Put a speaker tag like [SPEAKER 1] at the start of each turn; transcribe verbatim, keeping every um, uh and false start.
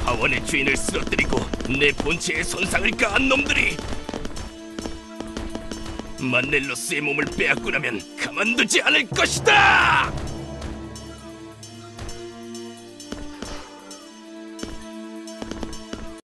[SPEAKER 1] 하원의 주인을 쓰러뜨리고 내 본체에 손상을 가한 놈들이 만넬로스의 몸을 빼앗고 나면 가만두지 않을 것이다!